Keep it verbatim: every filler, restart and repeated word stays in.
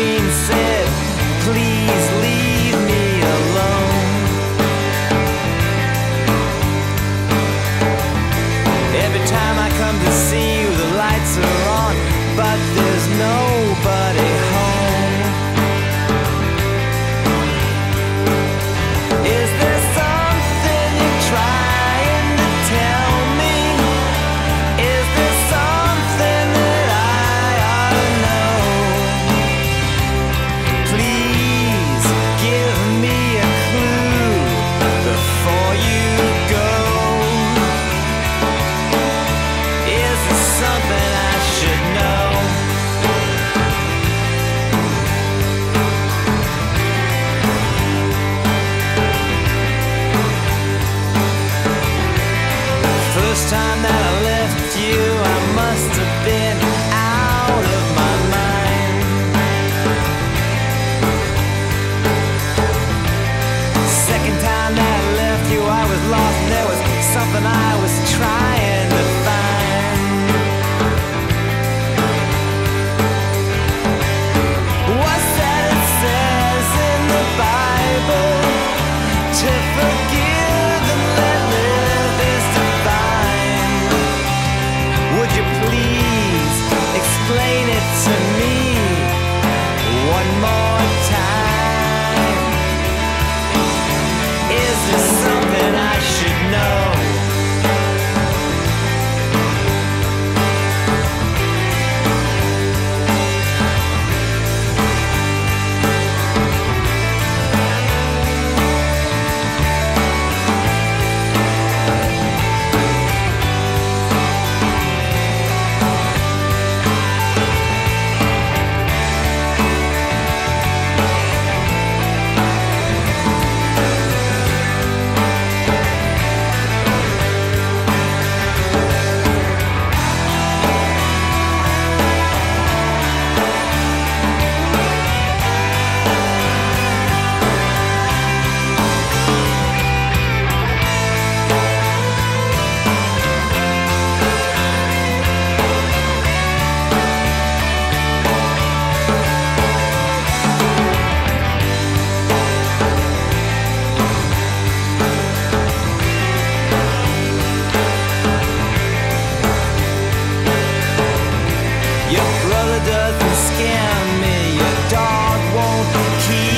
dream said, please leave me alone. Every time I come to see you, the lights are on, but there's nobody home. Is there something you're trying to tell me? Is there something that I ought to know? Please give me a clue before you go. Is there something I should know? First time that I left you, I must have been out of my mind. Second time that I left you, I was lost and there was something I was trying to find. What's that it says in the Bible? To forgive and let live is divine. Would you please explain it to me one more time? Is there something I should know? Your brother doesn't scare me, your dog won't keep